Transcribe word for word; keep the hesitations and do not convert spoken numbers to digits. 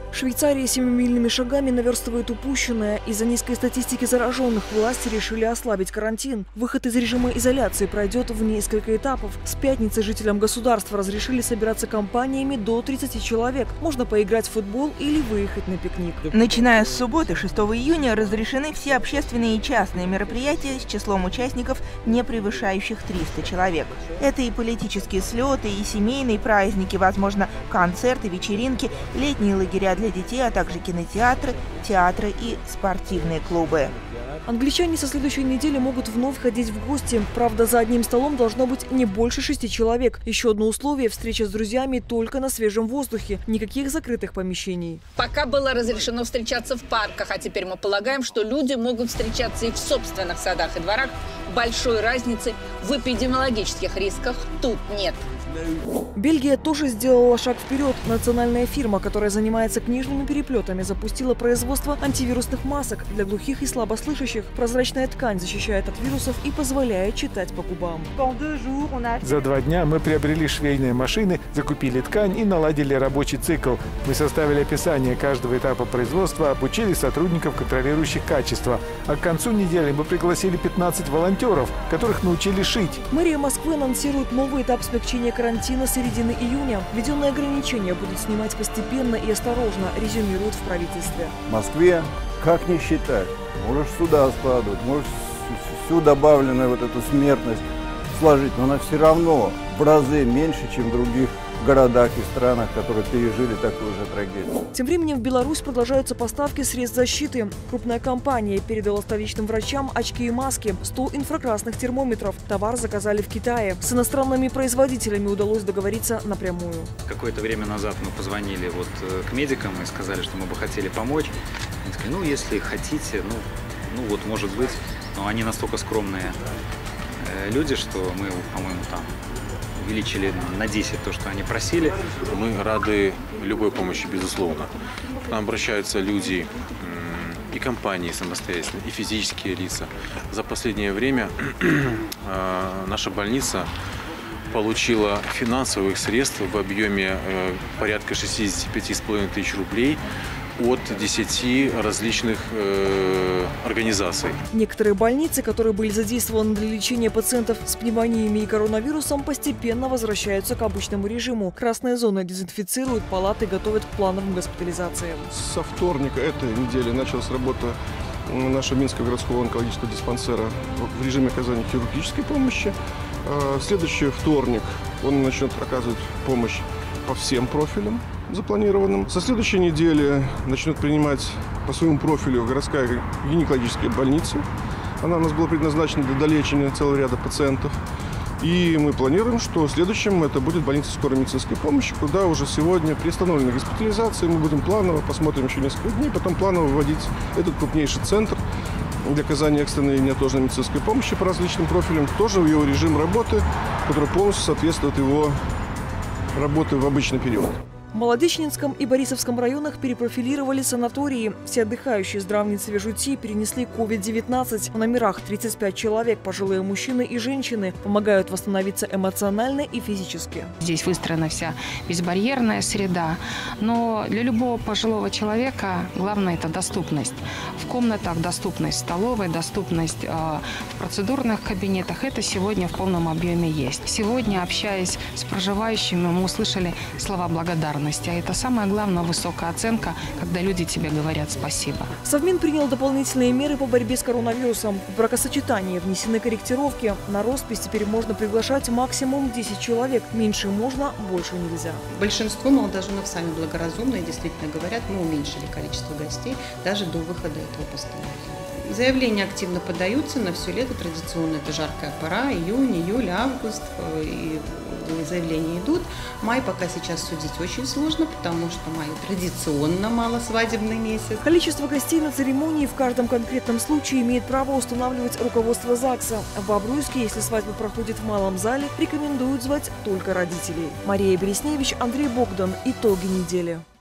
Швейцария семимильными шагами наверстывает упущенное. Из-за низкой статистики зараженных власти решили ослабить карантин. Выход из режима изоляции пройдет в несколько этапов. С пятницы жителям государства разрешили собираться компаниями до тридцати человек. Можно поиграть в футбол или выехать на пикник. Начиная с субботы, шестого июня, разрешены все общественные и частные мероприятия с числом участников, не превышающих триста человек. Это и политические слеты, и семейные праздники, возможно, концерты, вечеринки, летние лагеря для детей, а также кинотеатры, театры и спортивные клубы. Англичане со следующей недели могут вновь ходить в гости. Правда, за одним столом должно быть не больше шести человек. Еще одно условие – встреча с друзьями только на свежем воздухе. Никаких закрытых помещений. Пока было разрешено встречаться в парках, а теперь мы полагаем, что люди могут встречаться и в собственных садах и дворах. Большой разницы в эпидемиологических рисках тут нет. Бельгия тоже сделала шаг вперед. Национальная фирма, которая занимается книжными переплетами, запустила производство антивирусных масок для глухих и слабослышащих. Прозрачная ткань защищает от вирусов и позволяет читать по губам. За два дня мы приобрели швейные машины, закупили ткань и наладили рабочий цикл. Мы составили описание каждого этапа производства, обучили сотрудников, контролирующих качество. А к концу недели мы пригласили пятнадцать волонтеров, которых научили шить. Мэрия Москвы анонсирует новый этап смягчения карантина с середины июня. Введенные ограничения будут снимать постепенно и осторожно, резюмируют в правительстве. В Москве как не считать? Можешь сюда складывать, можешь всю добавленную вот эту смертность сложить, но она все равно в разы меньше, чем в других городах и странах, которые пережили такую же трагедию. Тем временем в Беларусь продолжаются поставки средств защиты. Крупная компания передала столичным врачам очки и маски, сто инфракрасных термометров. Товар заказали в Китае. С иностранными производителями удалось договориться напрямую. Какое-то время назад мы позвонили вот к медикам и сказали, что мы бы хотели помочь. Они сказали, ну, если хотите, ну, ну вот, может быть. Но они настолько скромные люди, что мы, по-моему, там увеличили на десять то, что они просили. Мы рады любой помощи, безусловно. К нам обращаются люди и компании самостоятельно, и физические лица. За последнее время наша больница получила финансовых средств в объеме порядка шестидесяти пяти с половиной тысяч рублей от десяти различных э, организаций. Некоторые больницы, которые были задействованы для лечения пациентов с пневмониями и коронавирусом, постепенно возвращаются к обычному режиму. Красные зоны дезинфицируют, палаты готовят к плановым госпитализациям. Со вторника этой недели началась работа нашего Минского городского онкологического диспансера в режиме оказания хирургической помощи. В следующий вторник он начнет оказывать помощь по всем профилям запланированным. Со следующей недели начнет принимать по своему профилю городская гинекологическая больница. Она у нас была предназначена для долечения целого ряда пациентов. И мы планируем, что следующим это будет больница скорой медицинской помощи, куда уже сегодня приостановлены госпитализации. Мы будем планово, посмотрим еще несколько дней, потом планово вводить этот крупнейший центр для оказания экстренной и неотложной медицинской помощи по различным профилям. Тоже в его режим работы, который полностью соответствует его работе в обычный период. В Молодечнинском и Борисовском районах перепрофилировали санатории. Все отдыхающие здравницы Вижути перенесли ковид девятнадцать. В номерах тридцать пять человек, пожилые мужчины и женщины, помогают восстановиться эмоционально и физически. Здесь выстроена вся безбарьерная среда, но для любого пожилого человека главное – это доступность. В комнатах доступность, в столовой доступность, в процедурных кабинетах. Это сегодня в полном объеме есть. Сегодня, общаясь с проживающими, мы услышали слова благодарности. А это самое главное, высокая оценка, когда люди тебе говорят спасибо. Совмин принял дополнительные меры по борьбе с коронавирусом. В бракосочетании внесены корректировки. На роспись теперь можно приглашать максимум десять человек. Меньше можно, больше нельзя. Большинство молодоженов сами благоразумные, действительно говорят, мы уменьшили количество гостей даже до выхода этого постановления. Заявления активно подаются на все лето. Традиционно это жаркая пора, июнь, июль, август. И заявления идут. Май пока сейчас судить очень сложно, потому что май традиционно малосвадебный месяц. Количество гостей на церемонии в каждом конкретном случае имеет право устанавливать руководство ЗАГСа. В Бобруйске, если свадьба проходит в малом зале, рекомендуют звать только родителей. Мария Бересневич, Андрей Богдан. Итоги недели.